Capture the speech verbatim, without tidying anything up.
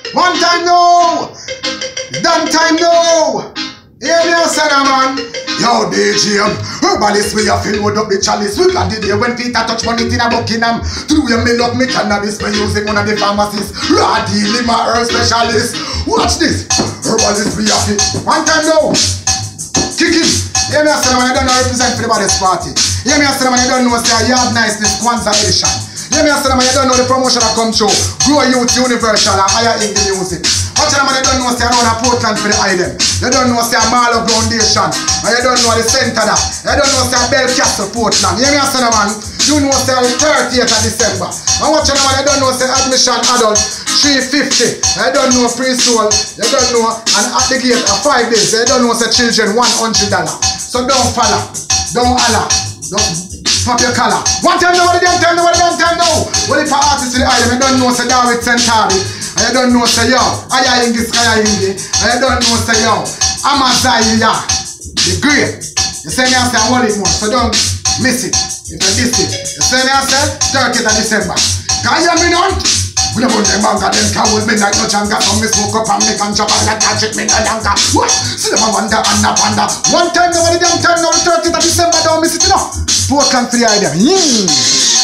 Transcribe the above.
One time now. Done time now. Hear me, I said, man. Yo, D J, herbalist, we have filled with up the chalice. We got the day when Peter touch money in a Buckingham. To do me love me cannabis by using one of the pharmacies. Raw dealing, my herb specialist. Watch this. Herbalist, we have it. One time now. Kick it. Hear me, I said, man, I don't know represent for the body's party. Hear me, I said, man, I don't know say Yard Niceness Kwanzaa edition. Hear me, I said, man, you don't know the promotion that come through. Grow Youth Universal and higher in the music. Watch out, man, you don't know say I run a Portland for the item. You don't know say a Marlow Foundation. And you don't know the center that. You don't know say a Belcastle Portland. Hear me, I said, man, you know say the thirtieth of December. And watch out, man, you don't know say admission adult three fifty. You don't know preschool. You don't know, and at the gate of five days. You don't know say children one hundred dollars. So don't follow. Don't holler. Don't pop your collar. One time now, one time now, one time now. Well, if I artist to the island, I don't know say David Centauri. And you don't know say yo, Aya Ingis Kaya Hindi. And you don't know say yo, Amazaya, the great. You say me I say I want it more, so don't miss it. If you miss it, you say me I say thirtieth of December. Can you hear me now? We don't want them banker, them can hold me like no changa. So me smoke up and me can chop and like catch it, me no yanka. What? See them a wonder and a panda. One time now, one damn time now, the thirtieth of December, don't miss it, you know. Portland for the idea. Mm.